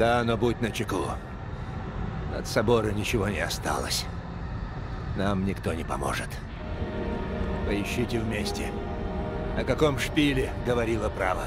Да, но будь начеку. От собора ничего не осталось. Нам никто не поможет. Поищите вместе. О каком шпиле говорила право?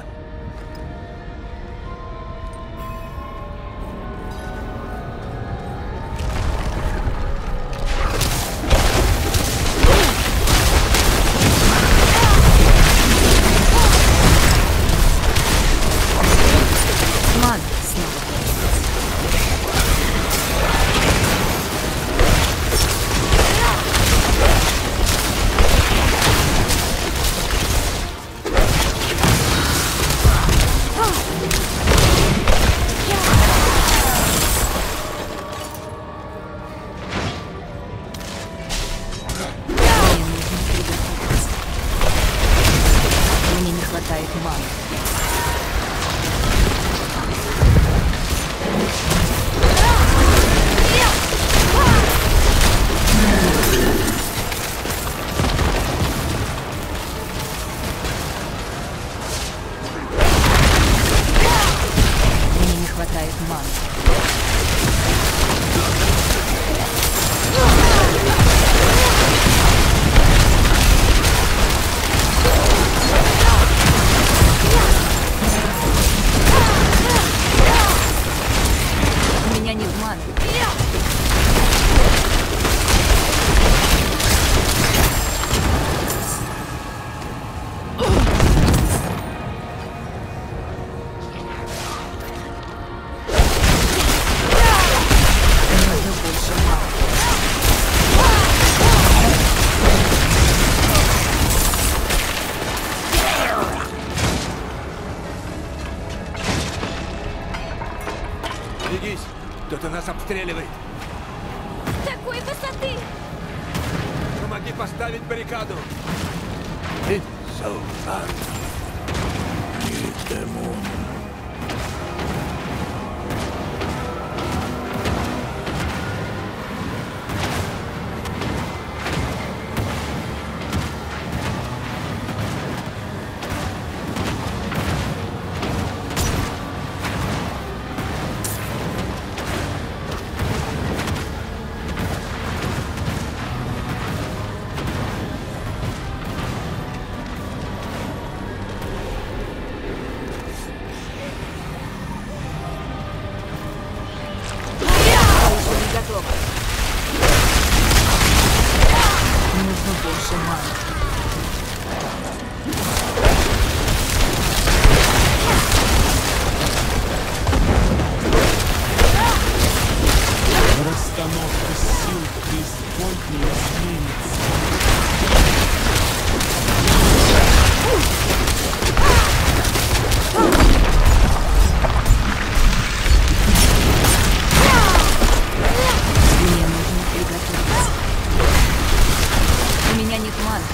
Берегись! Кто-то нас обстреливает! С такой высоты! Помоги поставить баррикаду! Нужно больше маны. Расстановка сил преисподней изменится. Мне нужно приготовиться. У меня нет маны.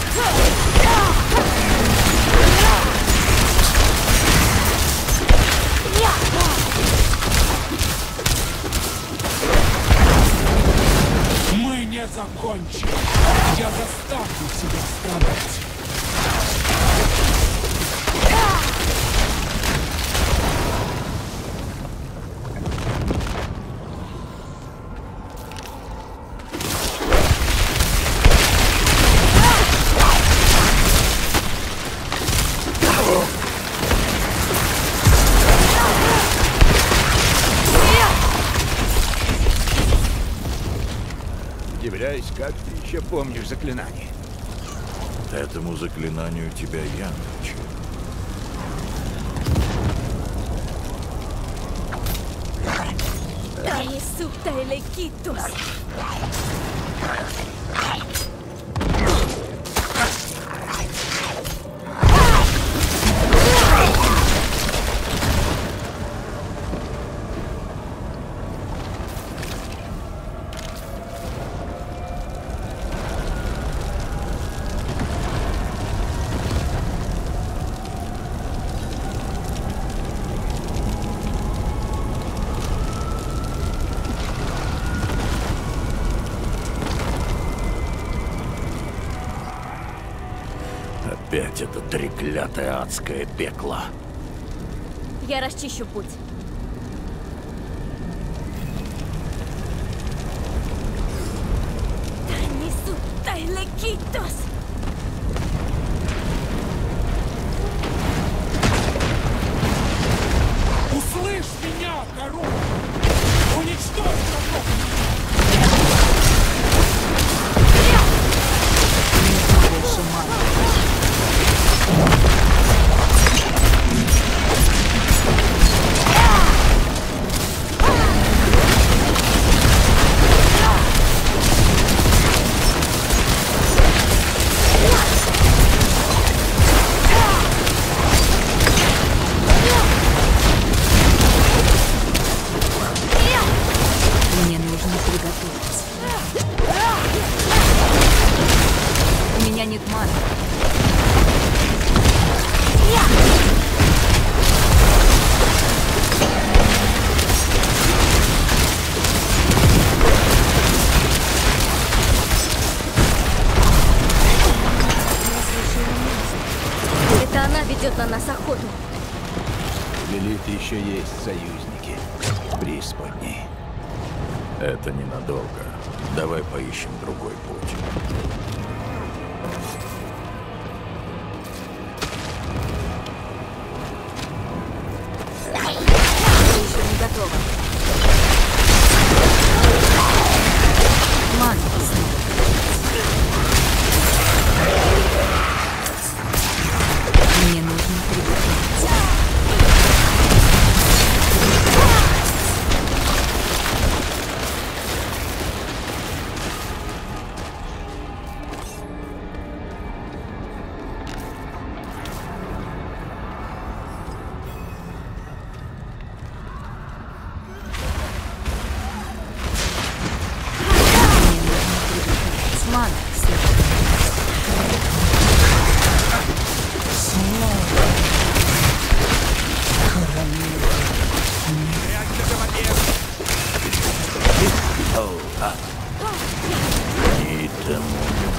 Мы не закончим. Я заставлю себя страдать. Удивляюсь, как ты еще помнишь заклинание. Этому заклинанию тебя я научил. Опять это треклятое адское пекло. Я расчищу путь. Lequitos! Услышь меня, король! Уничтожь врагов! Больше маны. Мне нужно приготовиться. У меня нет маны. Это она ведет на нас охоту. У Лилит еще есть союзники в преисподней. Это ненадолго. Давай поищем другой путь. Я еще не готова. Мана снова. Мне нужно приготовиться. Мана снова. И тому.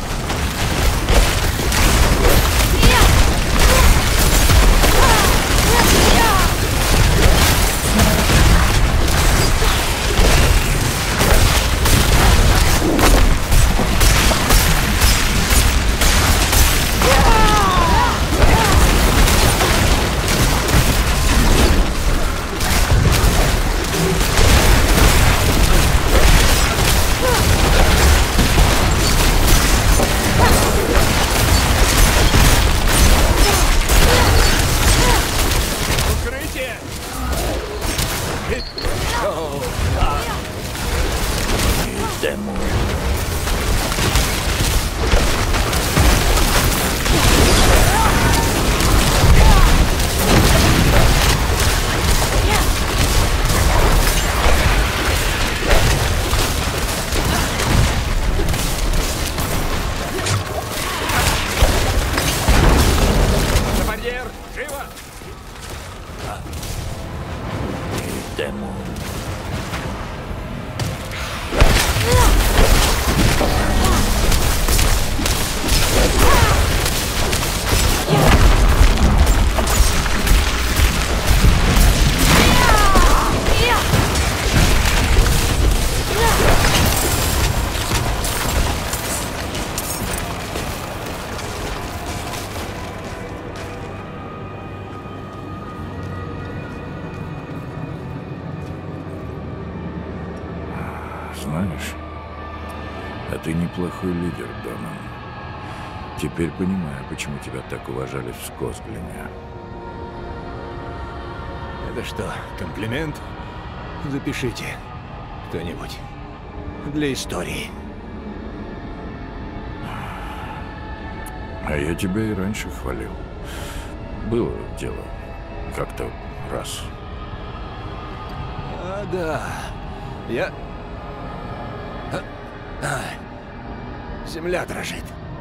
Тему. На барьер! Живо! Тему. Знаешь, а ты неплохой лидер, Донан. Теперь понимаю, почему тебя так уважали в Скосглине. Это что, комплимент? Запишите кто-нибудь для истории. А я тебя и раньше хвалил. Было дело. Как-то раз. А, да. Я... Земля дрожит.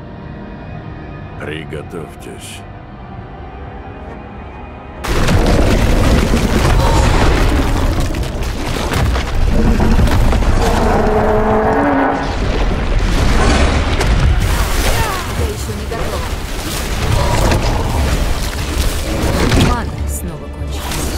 Приготовьтесь. Я еще не готова. Мана снова кончилась.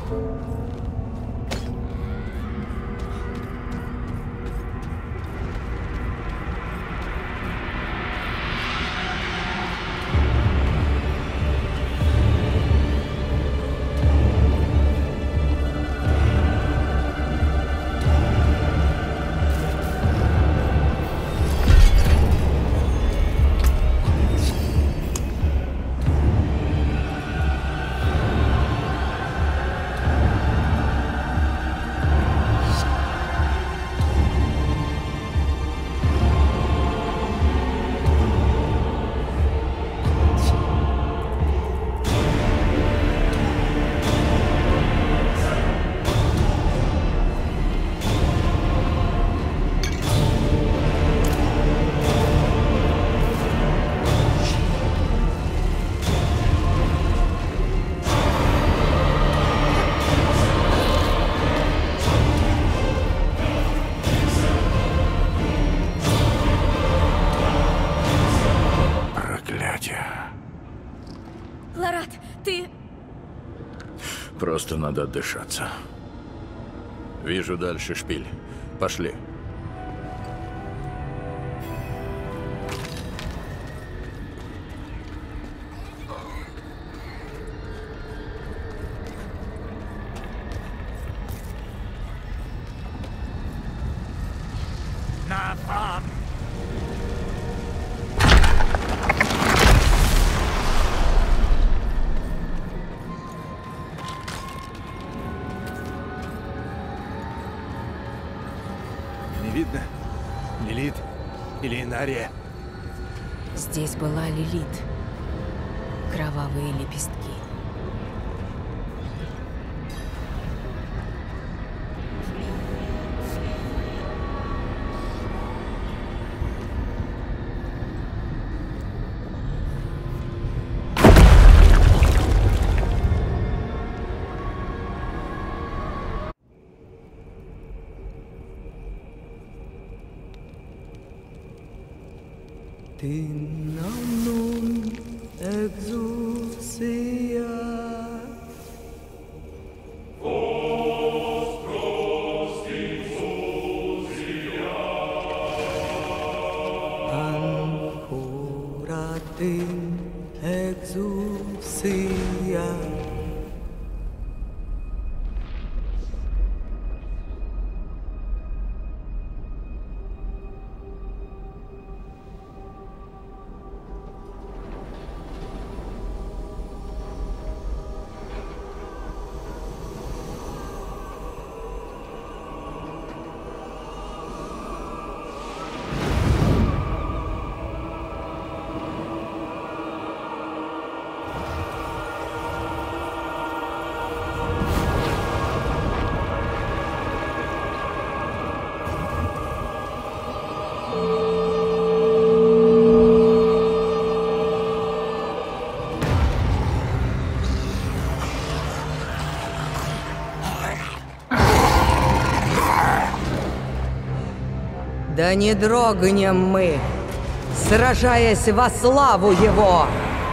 Ларат, ты... Просто надо отдышаться. Вижу дальше шпиль. Пошли. Натан! Не видно? Лилит или Инария? Здесь была Лилит. Кровавые лепестки. Την αμνούν εξουσία. Αν χώρα την εξουσία. Да не дрогнем мы, сражаясь во славу его!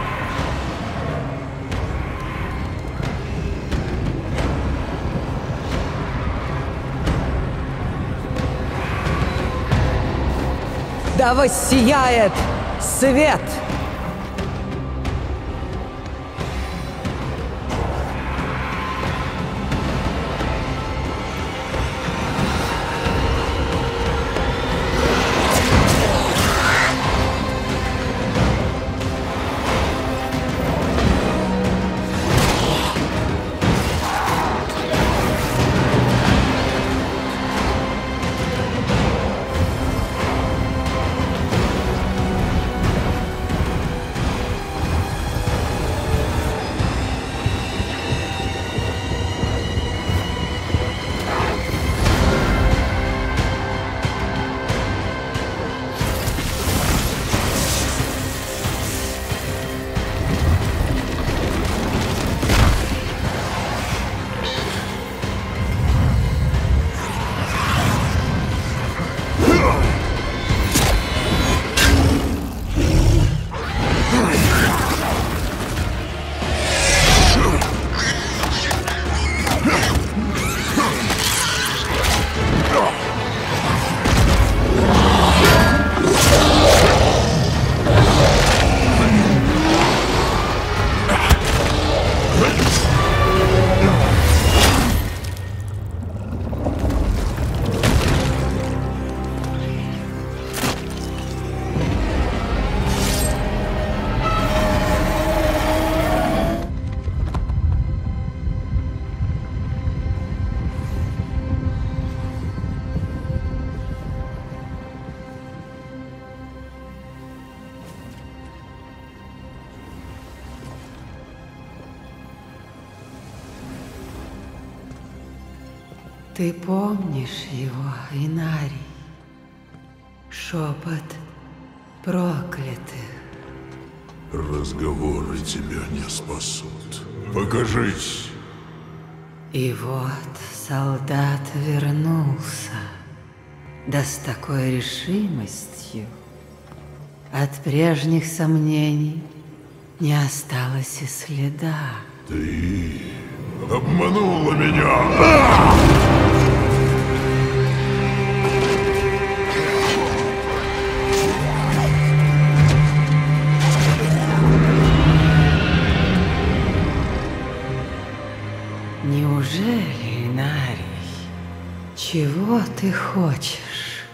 Да воссияет свет! Ты помнишь его, Инарий? Шепот проклятых. Разговоры тебя не спасут. Покажись. И вот солдат вернулся. Да с такой решимостью. От прежних сомнений не осталось и следа. Ты обманула меня! Неужели, Инарий, чего ты хочешь?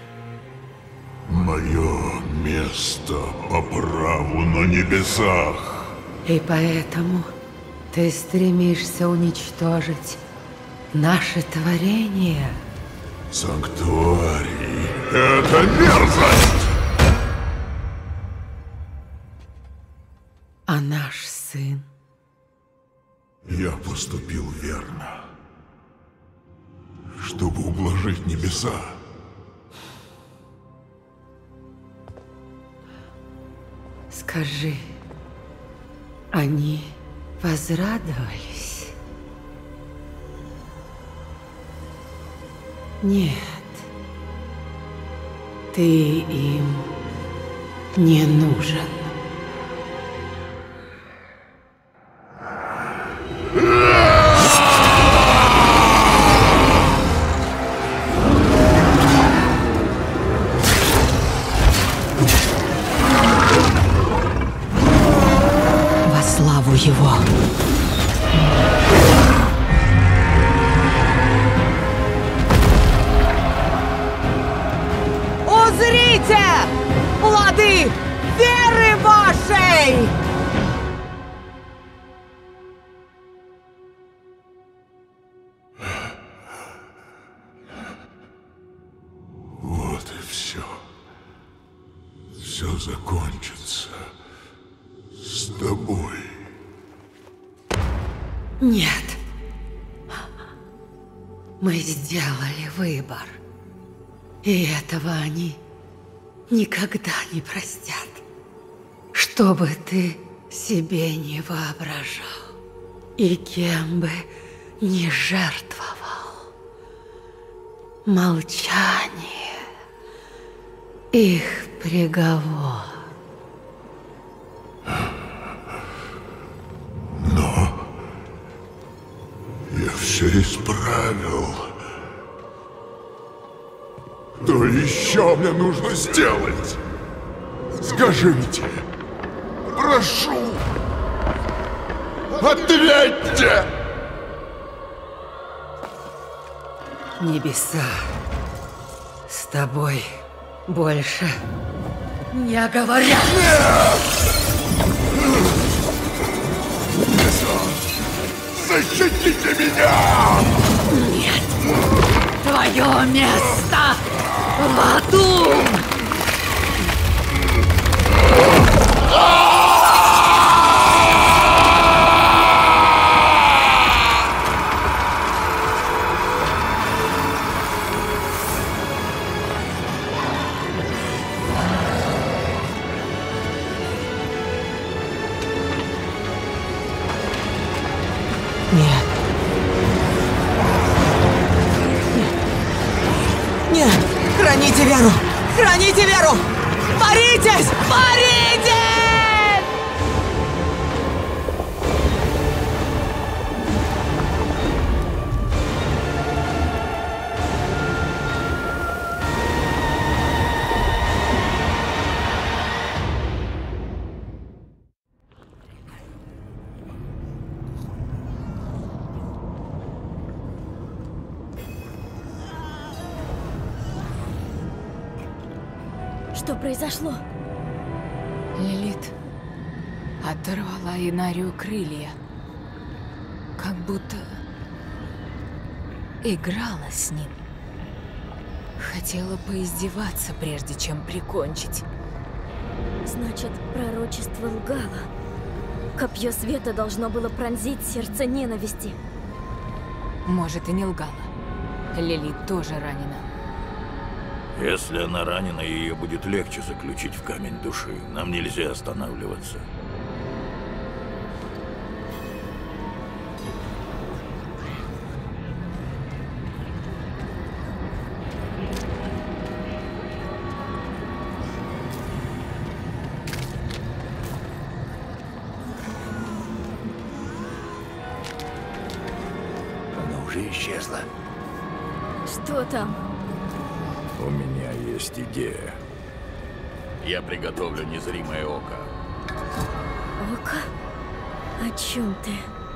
Мое место по праву на небесах. И поэтому ты стремишься уничтожить наше творение? Санктуарий — это мерзость! А наш сын? Я поступил верно. Чтобы ублажить небеса. Скажи, они возрадовались? Нет. Ты им не нужен. Во славу его. Узрите плоды веры вашей! Вот и все. Все закончится с тобой. Нет. Мы сделали выбор. И этого они никогда не простят. Что бы ты себе не воображал, и кем бы не жертвовал, молчание — их приговор. Но я все исправил. Что еще мне нужно сделать? Скажите. Прошу. Ответьте! Небеса с тобой больше не говорят. Защитите меня! Нет! Твое место в аду! Нет. Нет! Храните веру! Храните веру! Боритесь! Боритесь! Что произошло? Лилит оторвала Инарию крылья, как будто играла с ним. Хотела поиздеваться, прежде чем прикончить. Значит, пророчество лгало. Копье света должно было пронзить сердце ненависти. Может, и не лгала. Лилит тоже ранена. Если она ранена, ее будет легче заключить в камень души. Нам нельзя останавливаться. Она уже исчезла. Что там? У меня есть идея. Я приготовлю незримое око. Око? О чем ты?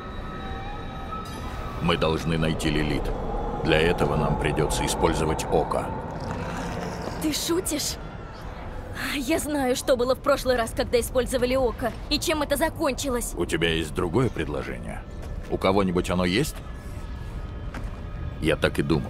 Мы должны найти Лилит. Для этого нам придется использовать око. Ты шутишь? Я знаю, что было в прошлый раз, когда использовали око, и чем это закончилось. У тебя есть другое предложение? У кого-нибудь оно есть? Я так и думал.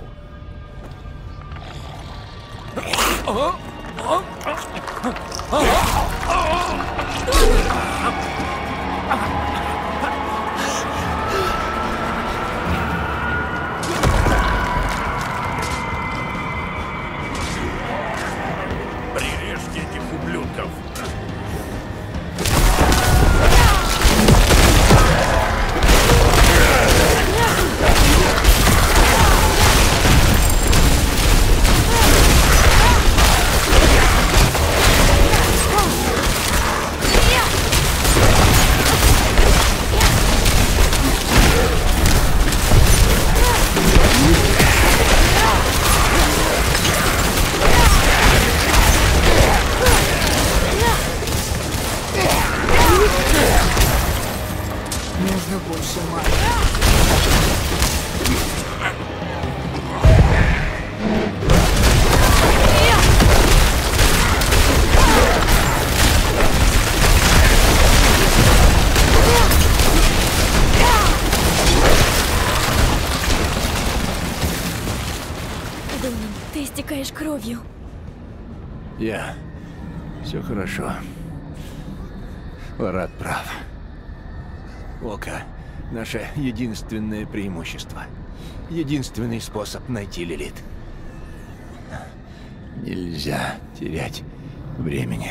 Прирежьте этих ублюдков. Нужно больше магии. Донан, ты истекаешь кровью. Все хорошо. Ларат прав. Око — наше единственное преимущество. Единственный способ найти Лилит. Нельзя терять времени.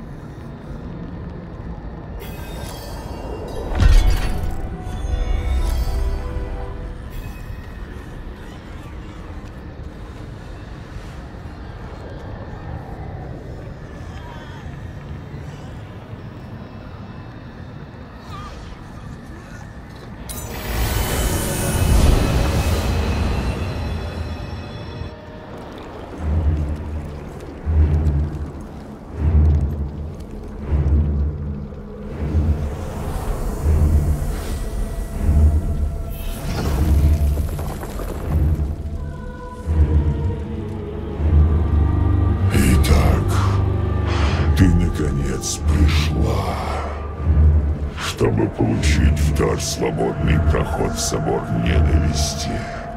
Ты наконец пришла, чтобы получить в дар свободный проход в собор ненависти.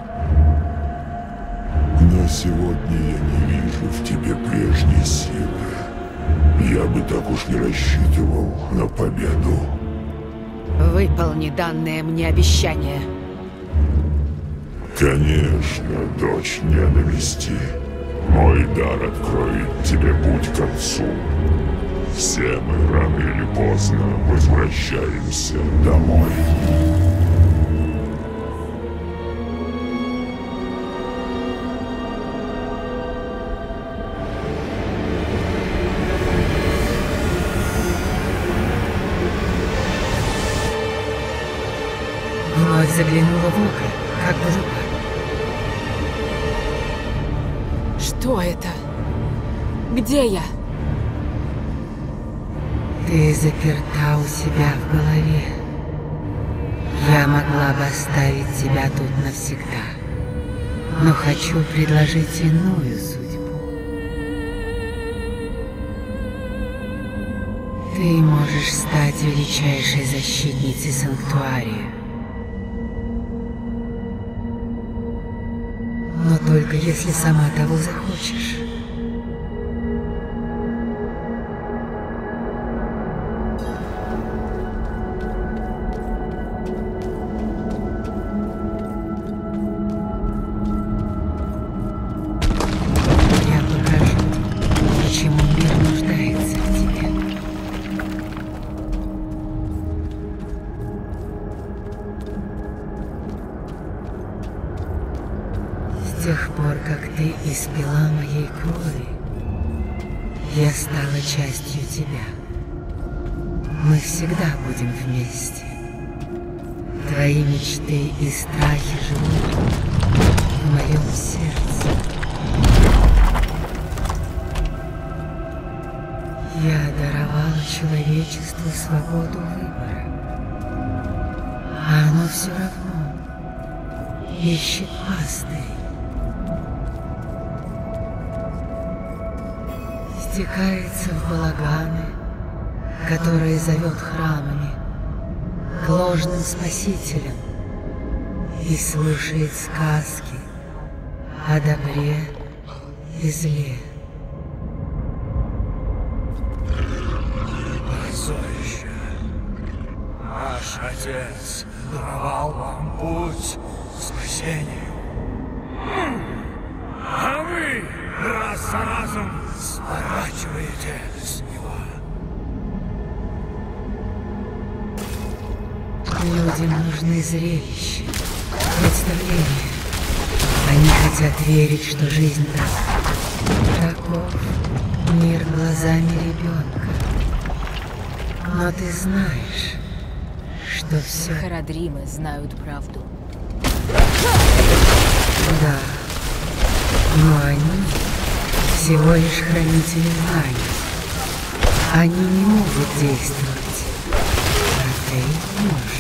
Но сегодня я не вижу в тебе прежней силы. Я бы так уж не рассчитывал на победу. Выполни данное мне обещание. Конечно, дочь ненависти. Мой дар откроет тебе путь к отцу. Все мы рано или поздно возвращаемся домой. Вновь заглянула в око, как глупо. Что это? Где я? Ты заперта у себя в голове. Я могла бы оставить тебя тут навсегда, но хочу предложить иную судьбу. Ты можешь стать величайшей защитницей Санктуария. Но только если сама того захочешь. тех пор, как ты испила моей крови, я стала частью тебя. Мы всегда будем вместе. Твои мечты и страхи живут в моем сердце. Я даровала человечеству свободу выбора, а оно все равно ищет пастырей. Стекается в балаганы, которые зовет храмами, к ложным спасителям и слушает сказки о добре и зле. Позорище. Наш Отец даровал вам путь к спасению. А вы раз за разом сворачиваете с него. Людям нужны зрелища, представления. Они хотят верить, что жизнь так. Таков мир глазами ребенка. Но ты знаешь, что все... Харадримы знают правду. Да. Но они всего лишь хранители знаний. Они не могут действовать. А ты можешь.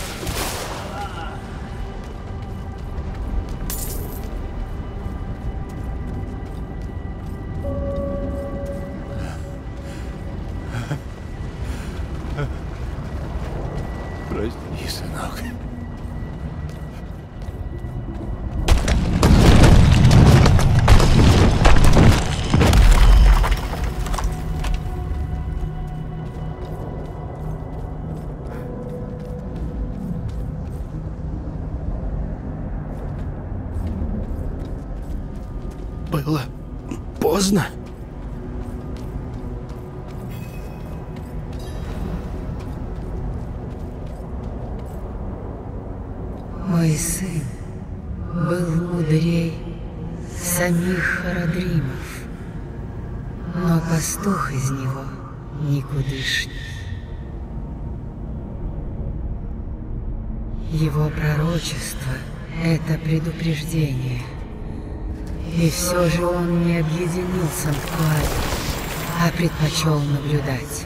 Прости, сынок. Было поздно. Мой сын был мудрей самих Харадримов, но пастух из него никудышний. Его пророчество — это предупреждение. И все же он не объединил санктуарий, а предпочел наблюдать.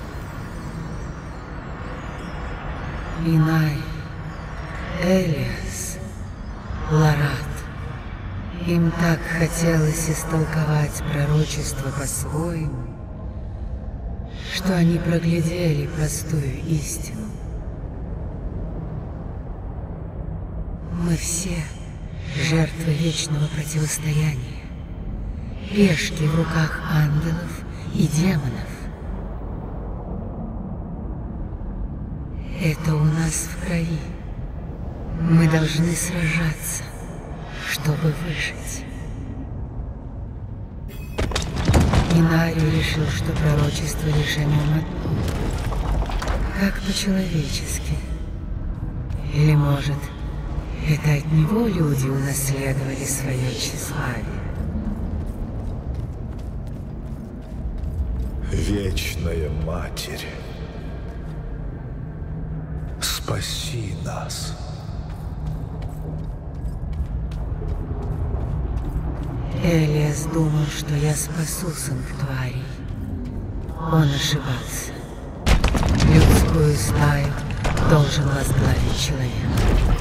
Инай, Элиас, Ларат. Им так хотелось истолковать пророчество по-своему, что они проглядели простую истину. Мы все жертвы вечного противостояния, пешки в руках ангелов и демонов. Это у нас в крови. Мы должны сражаться, чтобы выжить. Инари решил, что пророчество лишь о нем одно, как по-человечески. Или, может, это от него люди унаследовали свое тщеславие. Вечная Матерь, спаси нас. Элиас думал, что я спасу санктуарий. Он ошибался. Людскую стаю должен возглавить человек.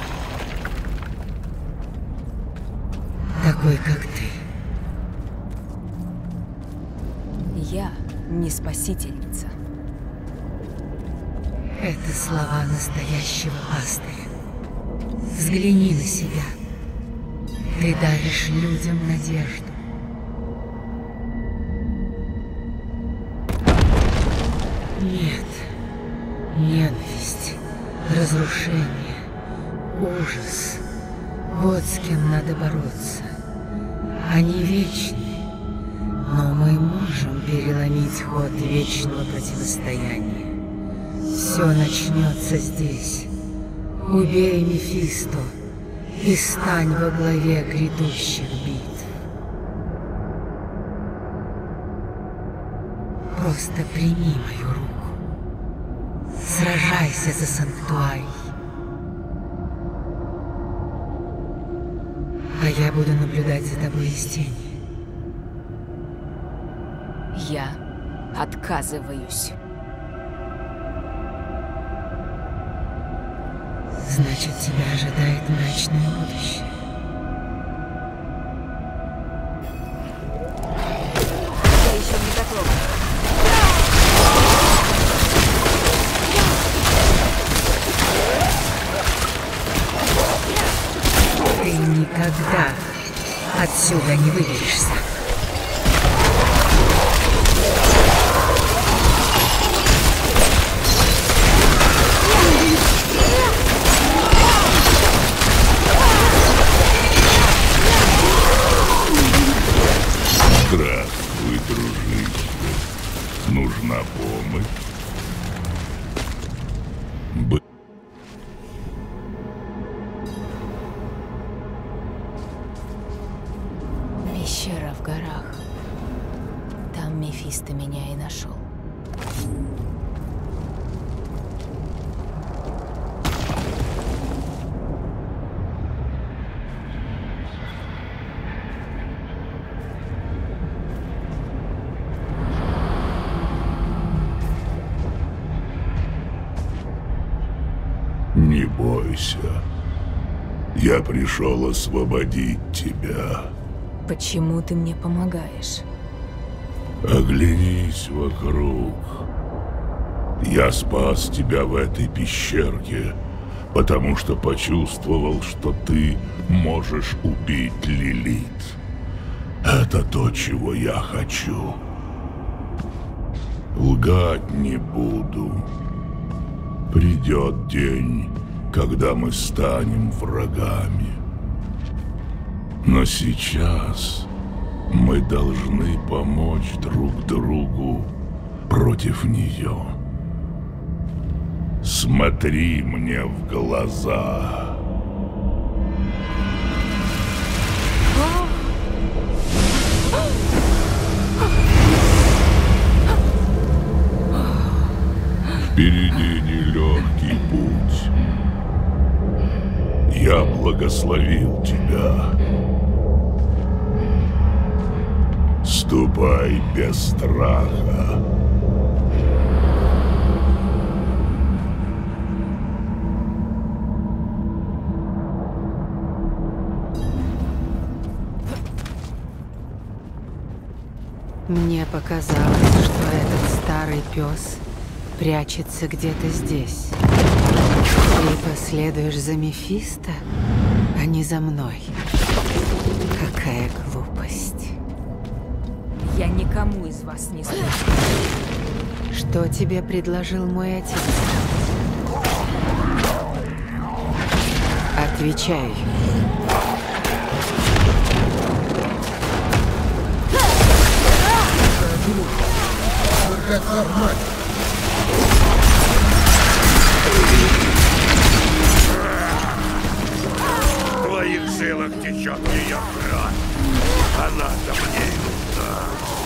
Такой, как ты. Я не спасительница. Это слова настоящего пастыря. Взгляни на себя. Ты даришь людям надежду. Нет. Ненависть, разрушение, ужас. Вот с кем надо бороться. Они вечны, но мы можем переломить ход вечного противостояния. Все начнется здесь. Убей Мефисто, и стань во главе грядущих битв. Просто прими мою руку. Сражайся за Санктуарий. А я буду наблюдать за тобой из тени. Я отказываюсь. Значит, тебя ожидает мрачное будущее. Я еще не готова. Ты никогда отсюда не выберешься. Здравствуй, дружище. Нужна помощь? Пещера в горах. Там Мефисто меня и нашел. Не бойся. Я пришел освободить тебя. Почему ты мне помогаешь? Оглянись вокруг. Я спас тебя в этой пещерке, потому что почувствовал, что ты можешь убить Лилит. Это то, чего я хочу. Лгать не буду. Придет день, когда мы станем врагами. Но сейчас мы должны помочь друг другу против нее. Смотри мне в глаза. Впереди нелегкий путь. Я благословил тебя. Ступай без страха. Мне показалось, что этот старый пес прячется где-то здесь. Ты последуешь за Мефисто, а не за мной. Какая глупость. Я никому из вас не слышу. Что тебе предложил мой отец? Отвечай. В твоих жилах течет ее кровь. Она-то мне и нужна.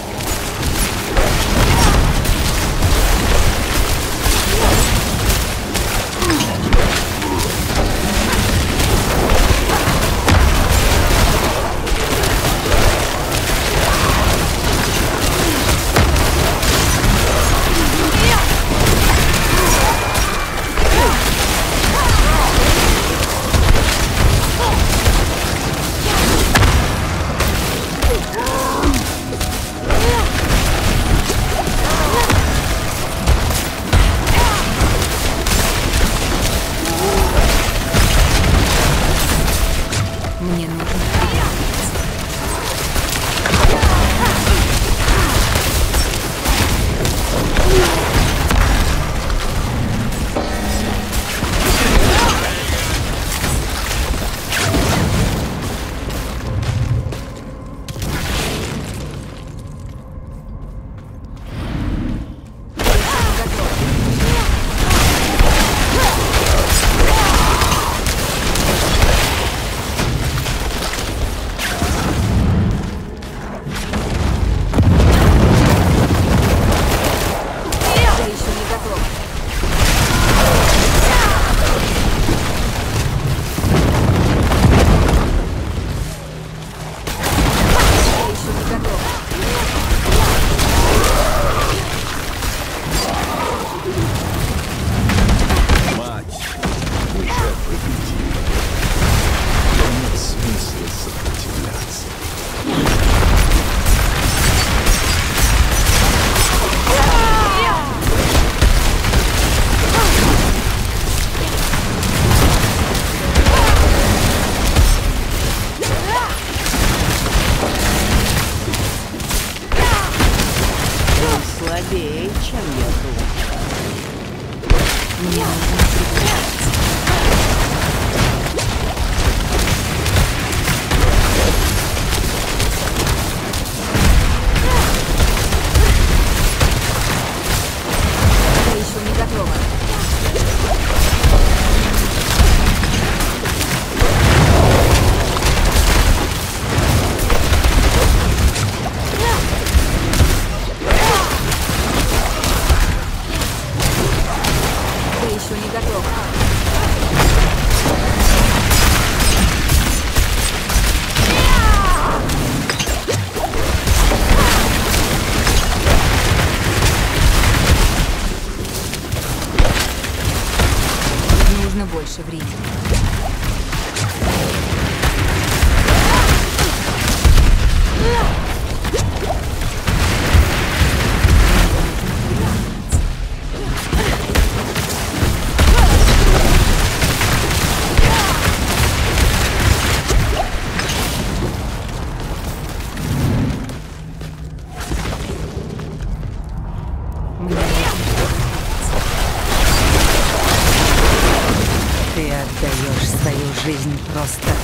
Мне нужно приготовиться.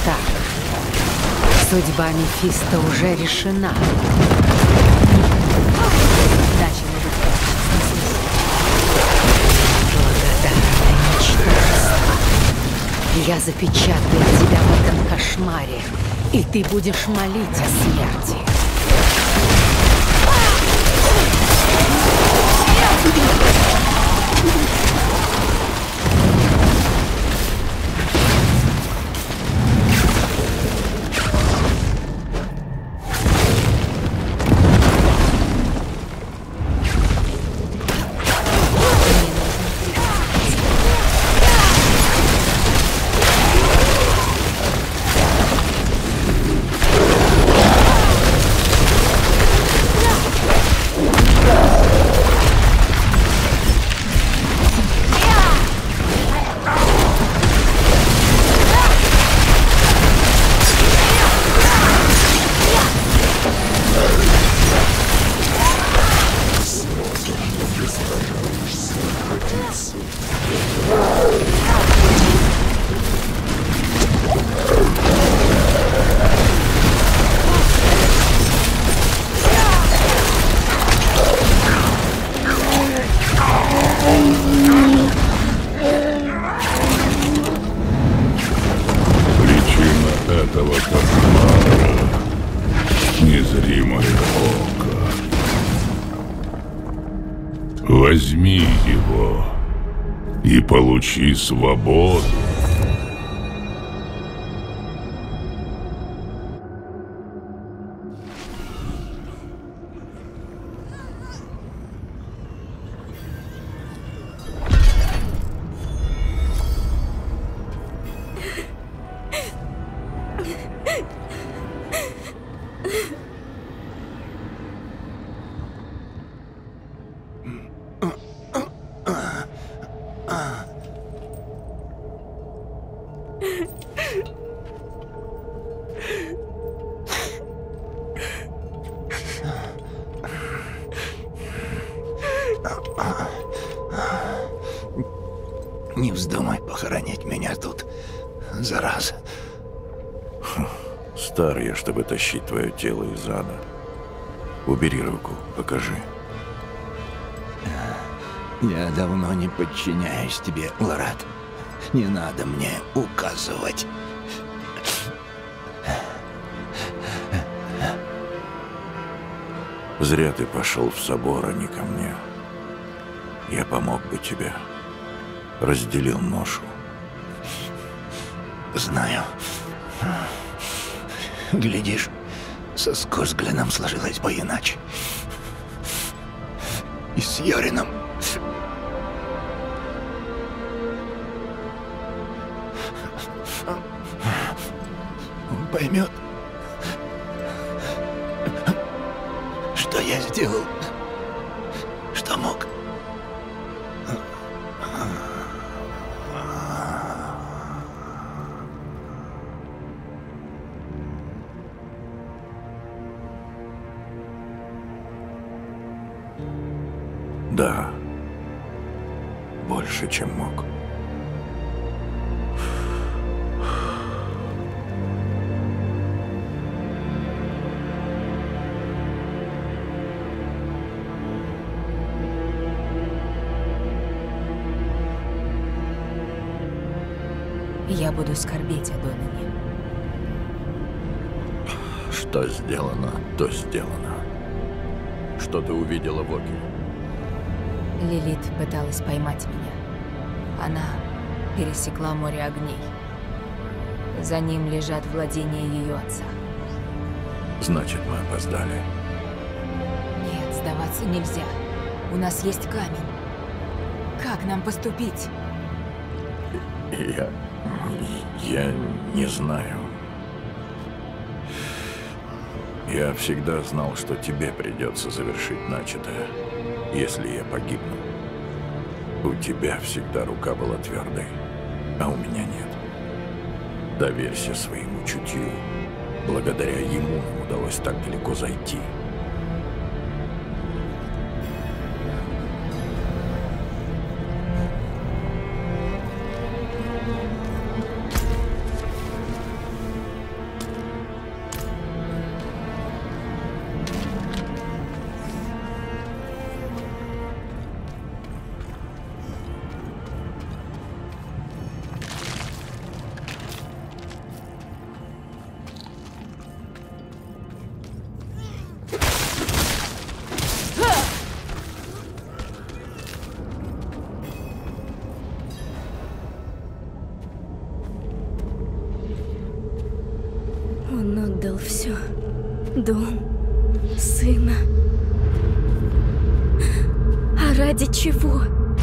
так. Судьба Мефисто уже решена. Начали благодарное ничтожество. Я запечатаю тебя в этом кошмаре, и ты будешь молить о смерти. Этого кошмара незримое око. Возьми его и получи свободу. Не вздумай похоронить меня тут, зараза. Стар я, чтобы тащить твое тело из ада. Убери руку, покажи. Я давно не подчиняюсь тебе, Лорат. Не надо мне указывать. Зря ты пошел в собор, а не ко мне. Я помог бы тебе. Разделил ношу. Знаю. Глядишь, со Скорсглином сложилось бы иначе. И с Йорином. Он поймет, что я сделал, что мог. Да, больше, чем мог. Я буду скорбеть о Донане. Что сделано, то сделано. Что ты увидела в Оке? Лилит пыталась поймать меня. Она пересекла море огней. За ним лежат владения ее отца. Значит, мы опоздали. Нет, сдаваться нельзя. У нас есть камень. Как нам поступить? Я не знаю. Я всегда знал, что тебе придется завершить начатое, если я погибну. У тебя всегда рука была твердой, а у меня нет. Доверься своему чутью. Благодаря ему нам удалось так далеко зайти. Он отдал все. Дом, сына. А ради чего?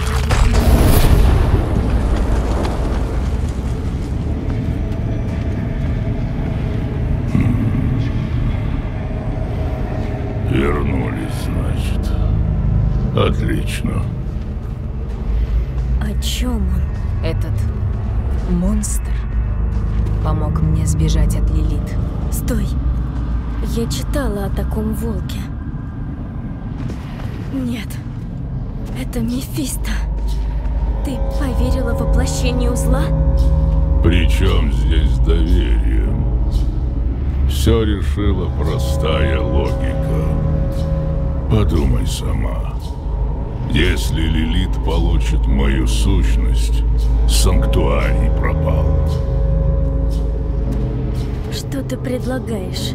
Вернулись, значит. Отлично. О чем он? Этот монстр помог мне сбежать от Лилит. Стой. Я читала о таком волке. Нет. Это Мефисто. Ты поверила в воплощение зла? Причем здесь доверие? Все решила простая логика. Подумай сама. Если Лилит получит мою сущность, санктуарий пропал. Что ты предлагаешь?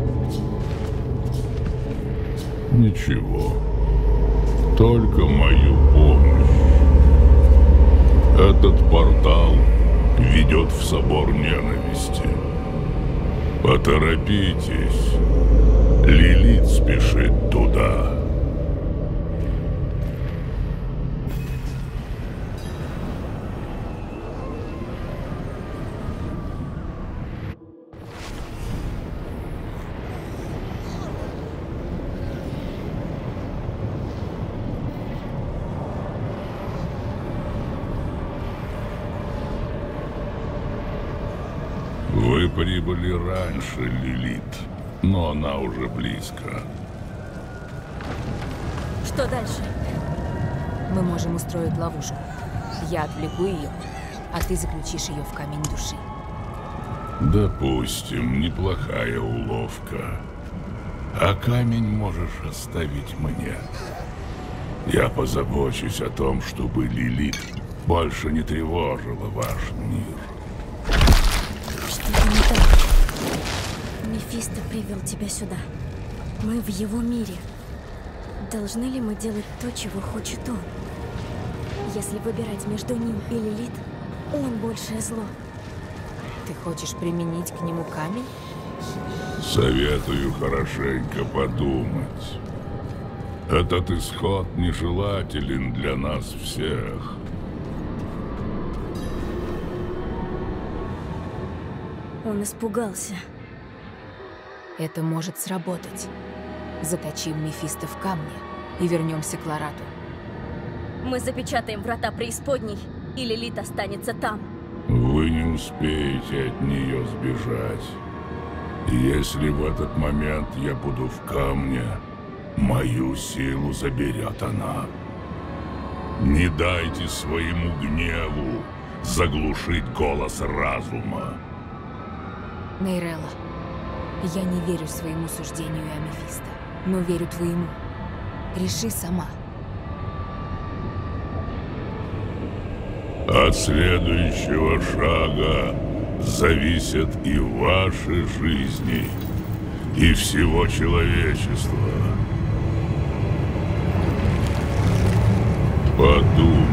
Ничего. Только мою помощь. Этот портал ведет в собор ненависти. Поторопитесь. Лилит спешит туда. Вы прибыли раньше, Лилит, но она уже близко. Что дальше? Мы можем устроить ловушку. Я отвлеку ее, а ты заключишь ее в камень души. Допустим, неплохая уловка. А камень можешь оставить мне. Я позабочусь о том, чтобы Лилит больше не тревожила ваш мир. Что-то не так. Мефисто привел тебя сюда. Мы в его мире. Должны ли мы делать то, чего хочет он? Если выбирать между ним и Лилит, он большее зло. Ты хочешь применить к нему камень? Советую хорошенько подумать. Этот исход нежелателен для нас всех. Он испугался. Это может сработать. Заточим Мефисто в камне и вернемся к Лорату. Мы запечатаем врата преисподней, и Лилит останется там. Вы не успеете от нее сбежать. Если в этот момент я буду в камне, мою силу заберет она. Не дайте своему гневу заглушить голос разума. Нейрелла, я не верю своему суждению о Мефисто, но верю твоему. Реши сама. От следующего шага зависят и ваши жизни, и всего человечества. Подумай.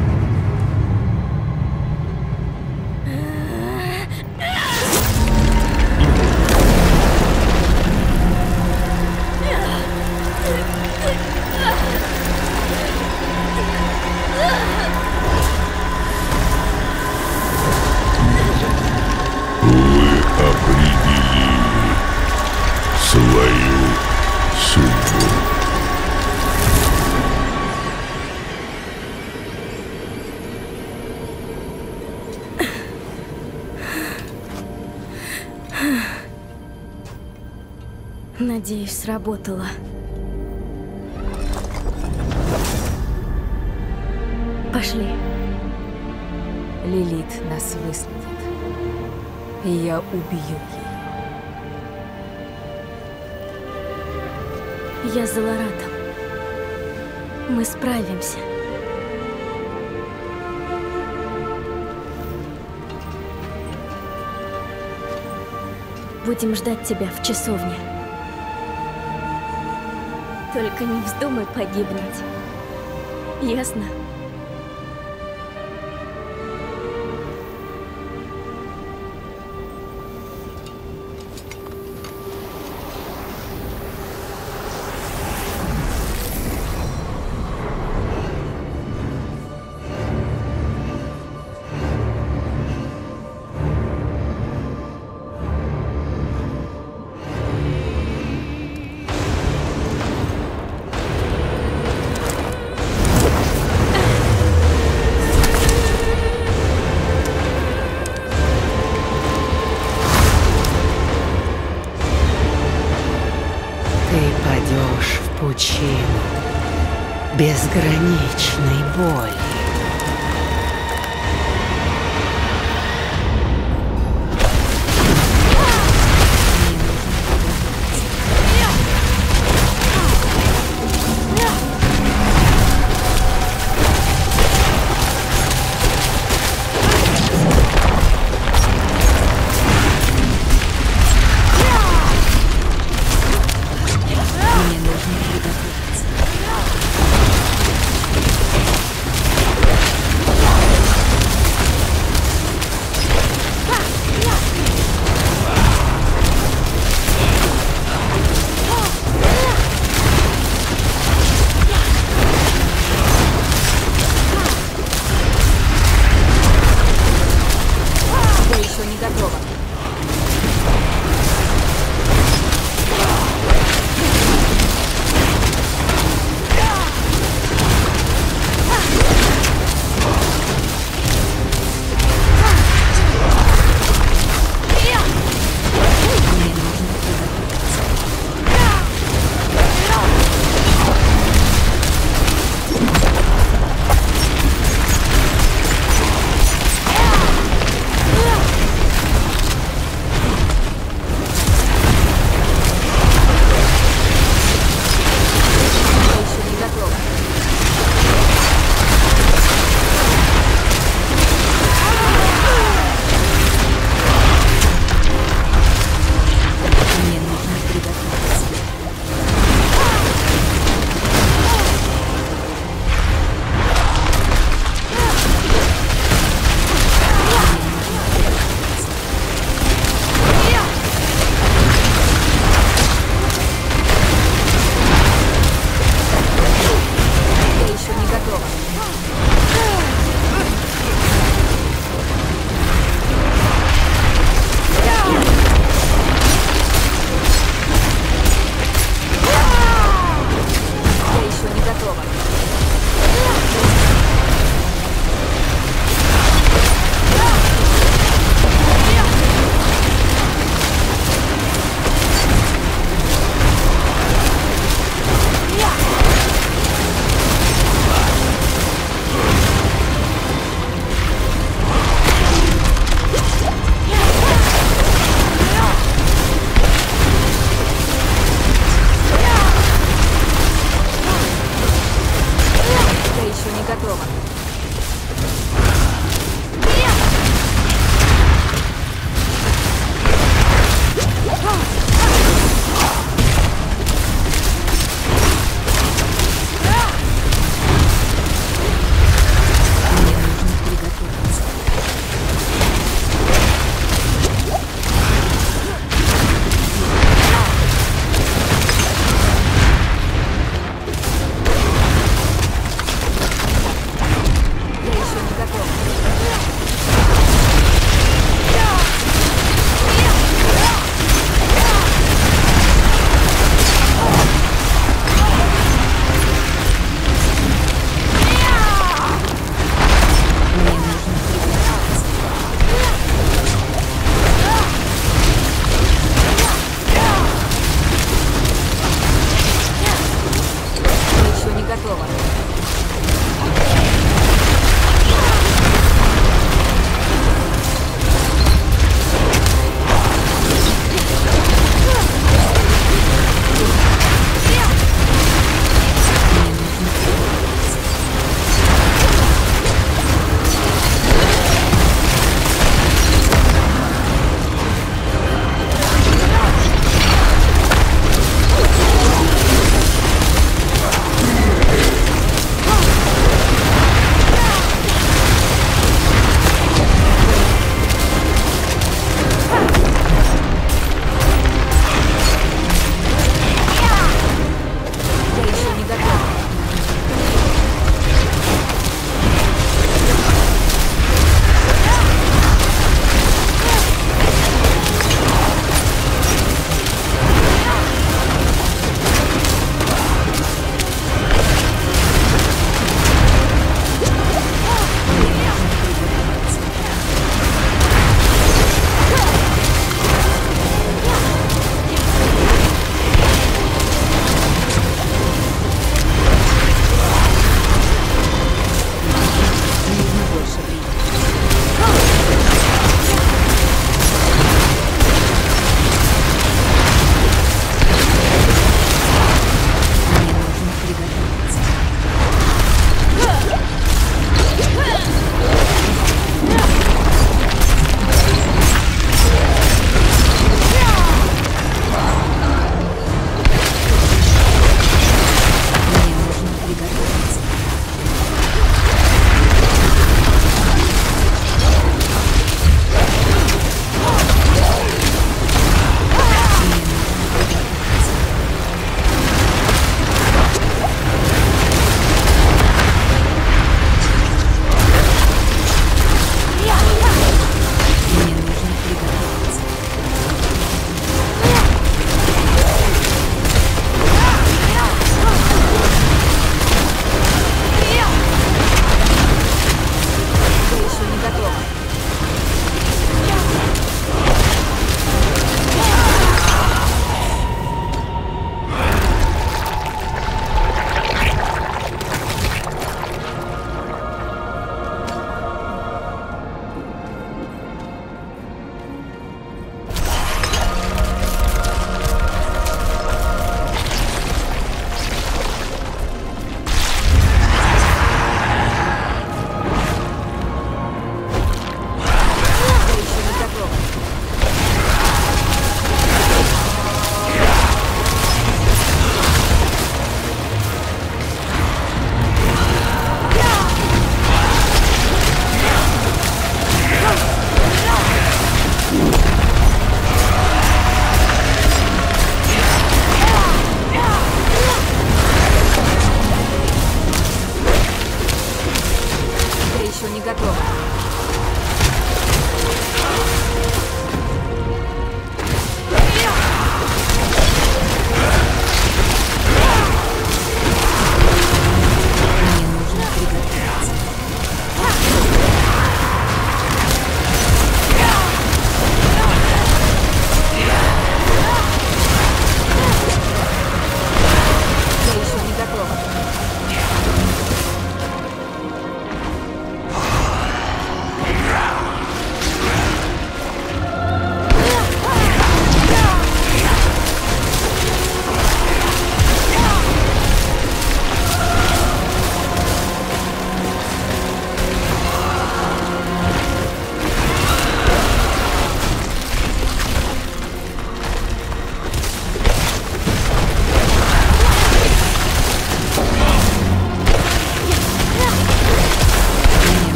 Свою судьбу. Надеюсь, сработало. Пошли. Лилит нас выследит. И я убью ее. Я за Лоратом. Мы справимся. Будем ждать тебя в часовне. Только не вздумай погибнуть. Ясно? пучину безграничной боли.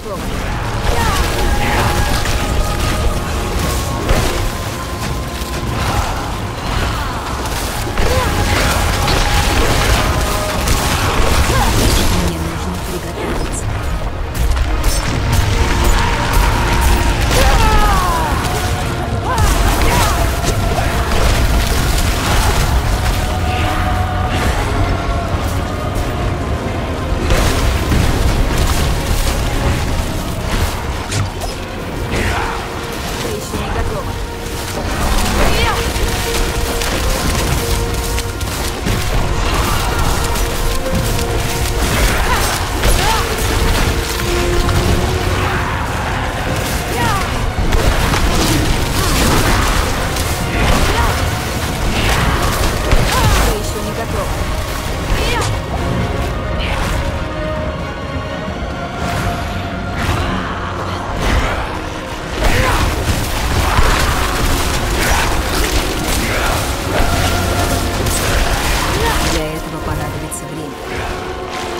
готова. Мне нужно приготовиться. Ты еще не готова. Ты еще не готова. Для этого понадобится время.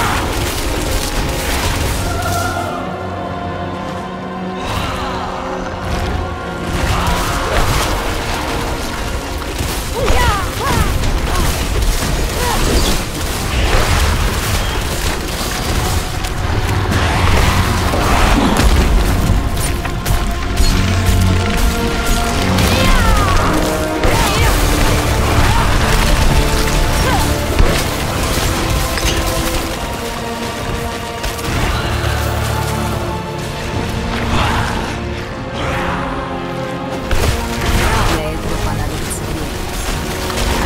Для этого понадобится время.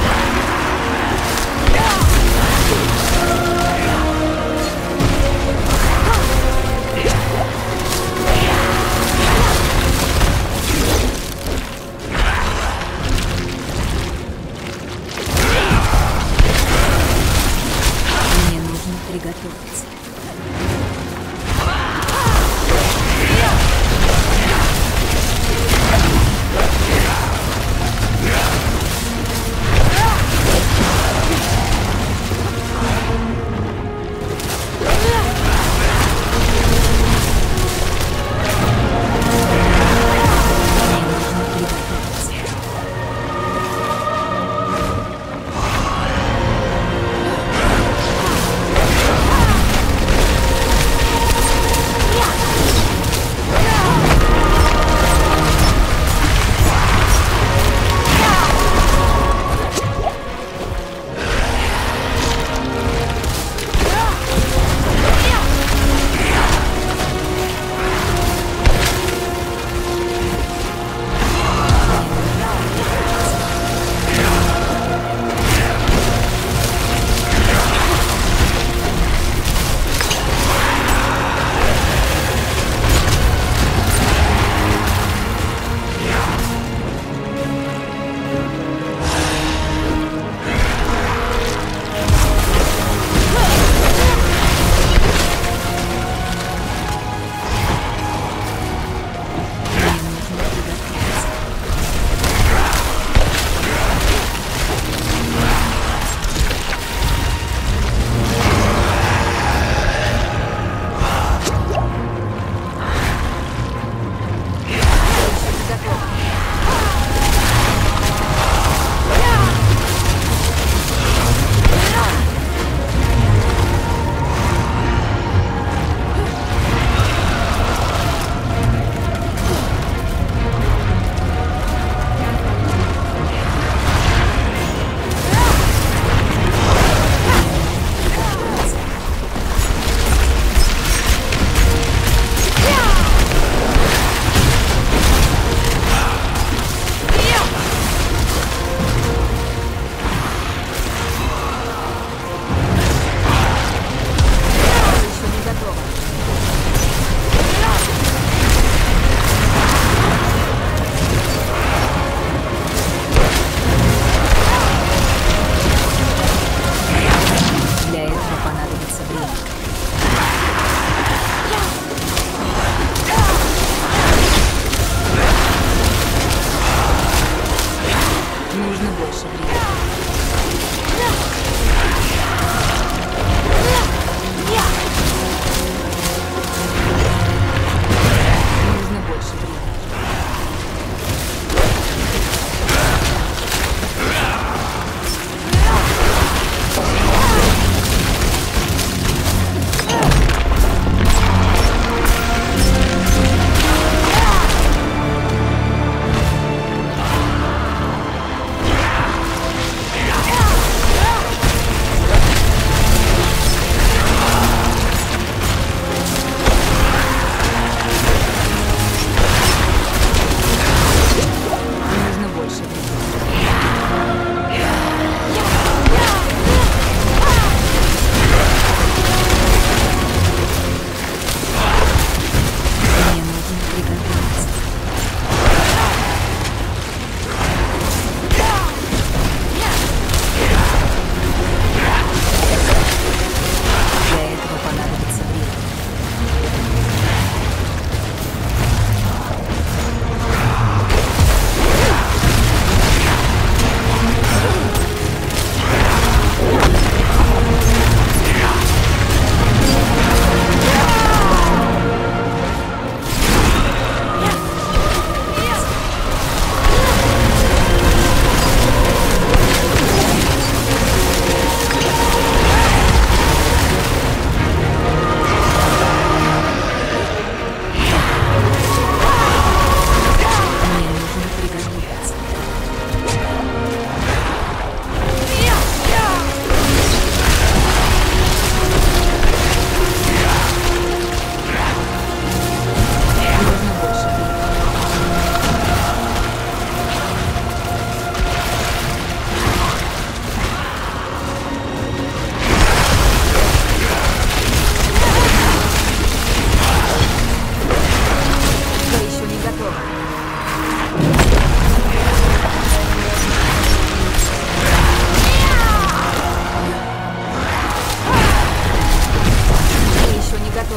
Мне нужно приготовиться. Мне нужно приготовиться.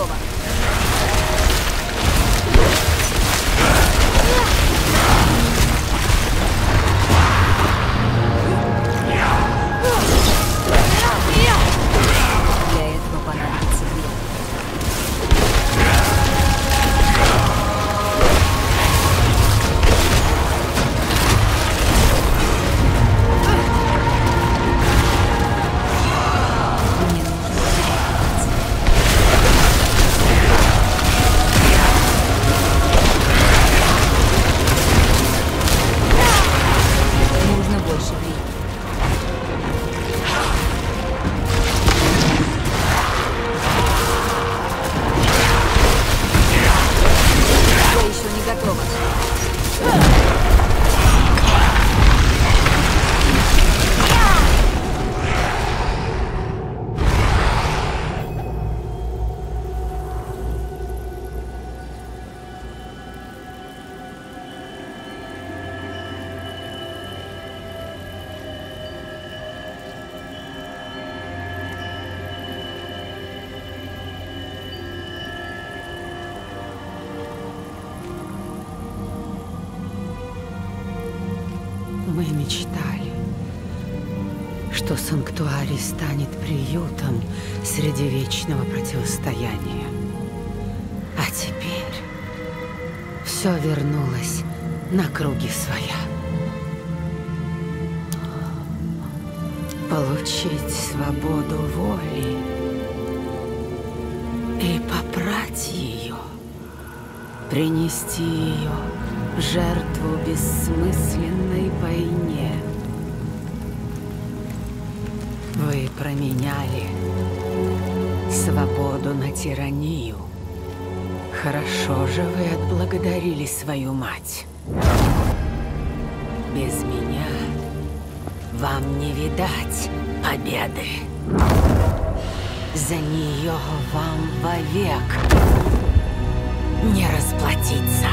готова. Для этого понадобится время. Нужно больше времени. Я еще не готова. Мы мечтали, что Санктуарий станет приютом среди вечного противостояния. А теперь все вернулось на круги своя. Получить свободу воли и попрать ее, принести ее в жертву бессмысленной войне. Вы променяли свободу на тиранию. Хорошо же вы отблагодарили свою мать. Без меня вам не видать победы. За нее вам вовек не расплатиться.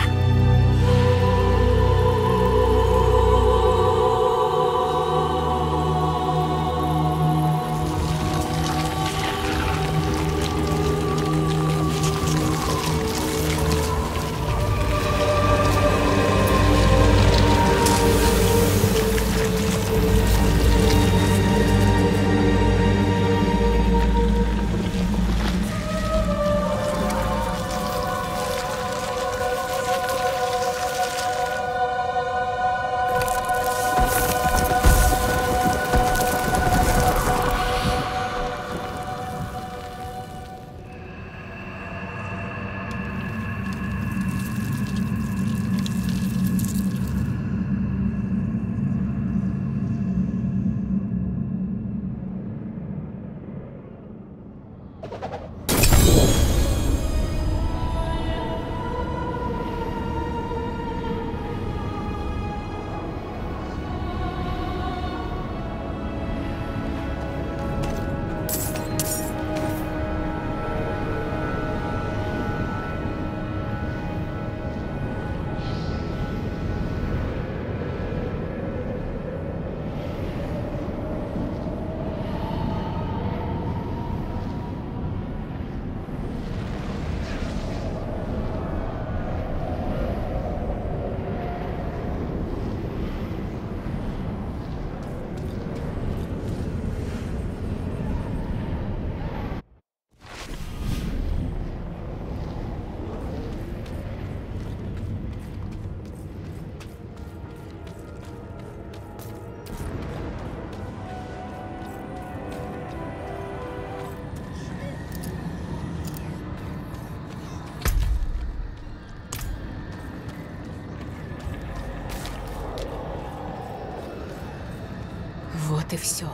Вот и все.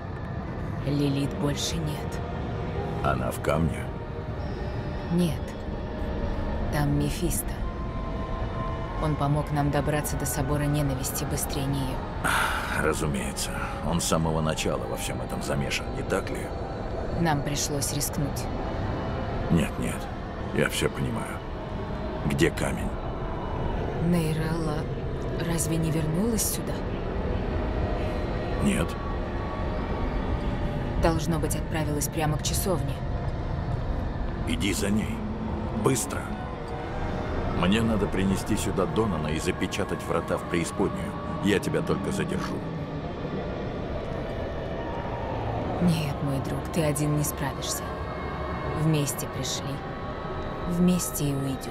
Лилит больше нет. Она в камне? Нет. Там Мефисто. Он помог нам добраться до Собора Ненависти быстрее нее. Разумеется. Он с самого начала во всем этом замешан, не так ли? Нам пришлось рискнуть. Нет, нет. Я все понимаю. Где камень? Нейрелла разве не вернулась сюда? Нет. Должно быть, отправилась прямо к часовне. Иди за ней. Быстро. Мне надо принести сюда Донана и запечатать врата в преисподнюю. Я тебя только задержу. Нет, мой друг, ты один не справишься. Вместе пришли. Вместе и уйдем.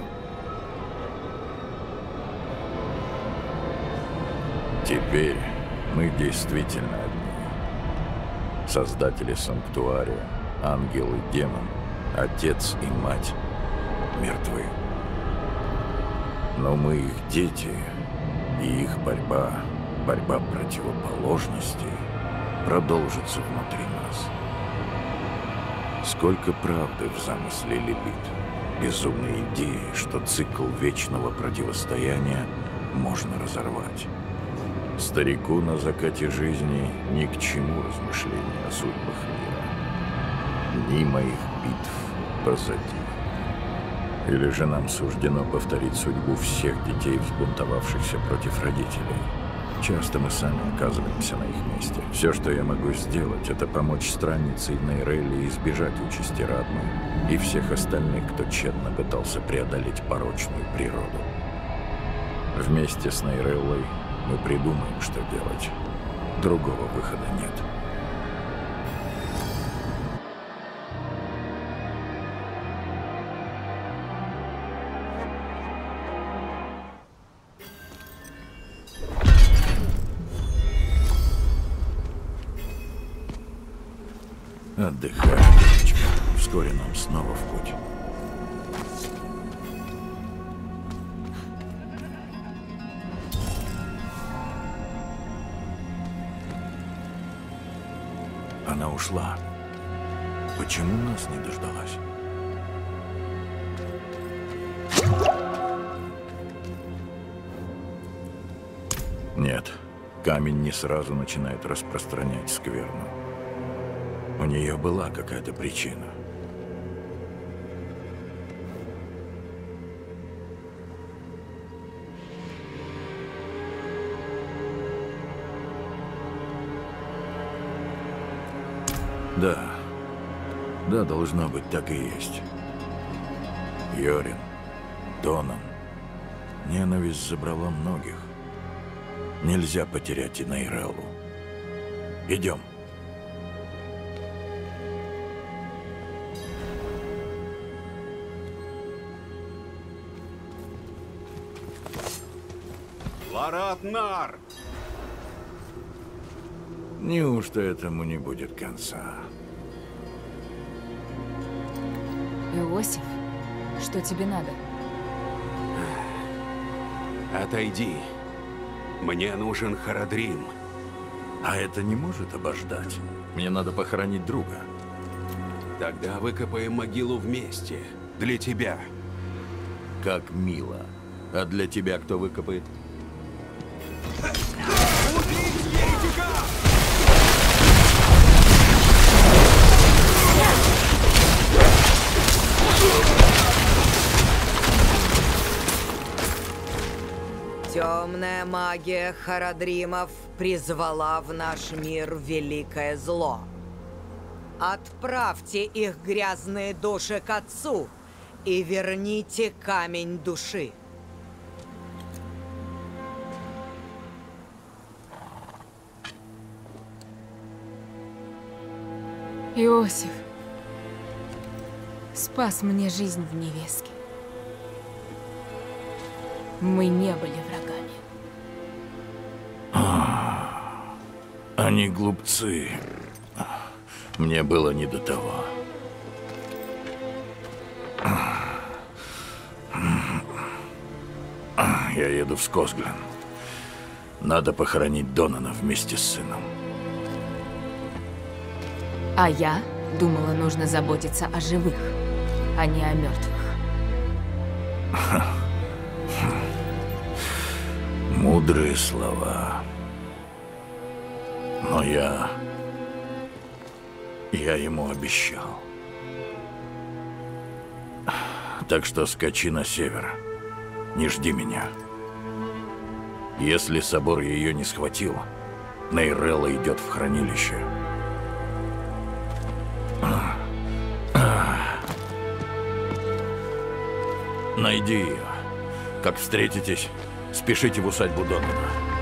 Теперь мы действительно одни. Создатели Санктуария, ангел и демон, отец и мать мертвы. Но мы их дети, и их борьба противоположностей продолжится внутри нас. Сколько правды в замысле Лилит, безумной идеи, что цикл вечного противостояния можно разорвать. Старику на закате жизни ни к чему размышления о судьбах мира. Ни моих битв позади. Или же нам суждено повторить судьбу всех детей, взбунтовавшихся против родителей. Часто мы сами оказываемся на их месте. Все, что я могу сделать, это помочь страннице Нейрелле избежать участи Радмы и всех остальных, кто тщетно пытался преодолеть порочную природу. Вместе с Нейреллой мы придумаем, что делать. Другого выхода нет. Отдыхай, девочка. Вскоре нам снова в путь. Она ушла. Почему нас не дождалась? Нет, камень не сразу начинает распространять скверну. У нее была какая-то причина. Да, должно быть, так и есть. Йорин, Донан. Ненависть забрала многих. Нельзя потерять и Нейреллу. Идем. Ларат-нар! Неужто этому не будет конца? Иосиф, что тебе надо? Отойди. Мне нужен Харадрим. А это не может обождать. Мне надо похоронить друга. Тогда выкопаем могилу вместе. Для тебя. Как мило. А для тебя кто выкопает? Темная магия Харадримов призвала в наш мир великое зло. Отправьте их грязные души к Отцу и верните камень души. Иосиф спас мне жизнь в Невеске. Мы не были врагами. Они глупцы. Мне было не до того. Я еду в Скосглен. Надо похоронить Донана вместе с сыном. А я думала, нужно заботиться о живых, а не о мертвых. Мудрые слова. Но я ему обещал. Так что скачи на север. Не жди меня. Если собор ее не схватил, Нейрелла идет в хранилище. Найди ее. Как встретитесь, спешите в усадьбу Донана.